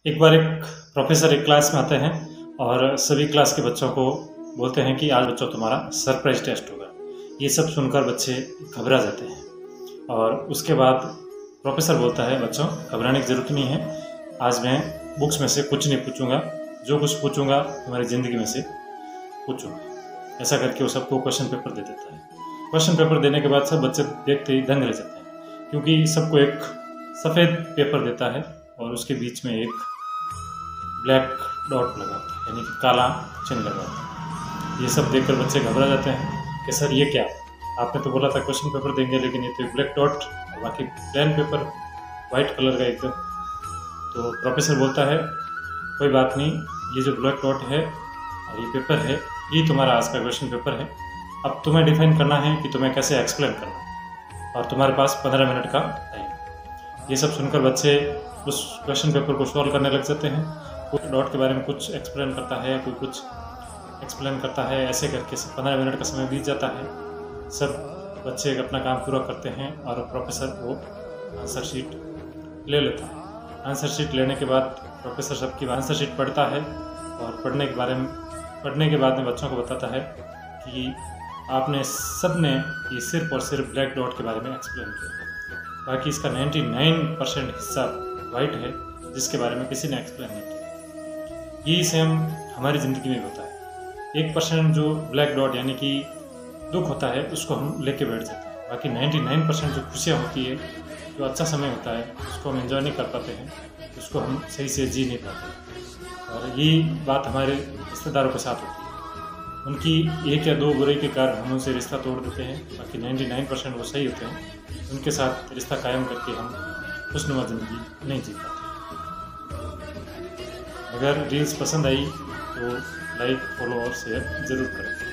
एक बार एक प्रोफेसर एक क्लास में आते हैं और सभी क्लास के बच्चों को बोलते हैं कि आज बच्चों तुम्हारा सरप्राइज टेस्ट होगा। ये सब सुनकर बच्चे घबरा जाते हैं और उसके बाद प्रोफेसर बोलता है, बच्चों घबराने की ज़रूरत नहीं है। आज मैं बुक्स में से कुछ नहीं पूछूंगा, जो कुछ पूछूंगा तुम्हारी ज़िंदगी में से पूछूंगा। ऐसा करके वो सबको क्वेश्चन पेपर दे देता है। क्वेश्चन पेपर देने के बाद सब बच्चे देखते ही दंग रह जाते हैं, क्योंकि सबको एक सफ़ेद पेपर देता है और उसके बीच में एक ब्लैक डॉट लगा होता है, यानी कि काला चिन्ह लगा होता है। ये सब देखकर बच्चे घबरा जाते हैं कि सर ये क्या, आपने तो बोला था क्वेश्चन पेपर देंगे, लेकिन ये तो एक ब्लैक डॉट और बाकी प्लेन पेपर वाइट कलर का एकदम। तो प्रोफेसर बोलता है, कोई बात नहीं, ये जो ब्लैक डॉट है और ये पेपर है, ये तुम्हारा आज का क्वेश्चन पेपर है। अब तुम्हें डिफाइन करना है कि तुम्हें कैसे एक्सप्लेन करना है और तुम्हारे पास 15 मिनट का टाइम। ये सब सुनकर बच्चे उस क्वेश्चन पेपर को सॉल्व करने लग जाते हैं। कोई डॉट के बारे में कुछ एक्सप्लेन करता है, कोई कुछ एक्सप्लेन करता है, ऐसे करके 15 मिनट का समय बीत जाता है। सब बच्चे अपना काम पूरा करते हैं और प्रोफेसर वो आंसर शीट ले लेता है। आंसर शीट लेने के बाद प्रोफेसर सबकी आंसर शीट पढ़ता है और पढ़ने के बाद में बच्चों को बताता है कि आपने सब ने ये सिर्फ और सिर्फ ब्लैक डॉट के बारे में एक्सप्लेन किया, बाकी इसका 99% हिस्सा वाइट है जिसके बारे में किसी ने एक्सप्लेन नहीं किया। यही सेम हमारी ज़िंदगी में होता है। 1% जो ब्लैक डॉट यानी कि दुख होता है उसको हम लेके बैठ जाते हैं, बाकी 99% जो खुशियाँ होती है, जो अच्छा समय होता है, उसको हम एंजॉय नहीं कर पाते हैं, उसको हम सही से जी नहीं पाते। और यही बात हमारे रिश्तेदारों के साथ होती है। उनकी एक या दो बुराई के कारण हम उनसे रिश्ता तोड़ देते हैं, बाकी 99% वो सही होते हैं। उनके साथ रिश्ता कायम करके हम खुशनुमा ज़िंदगी नहीं जी पाते। अगर रील्स पसंद आई तो लाइक, फॉलो और शेयर ज़रूर करें।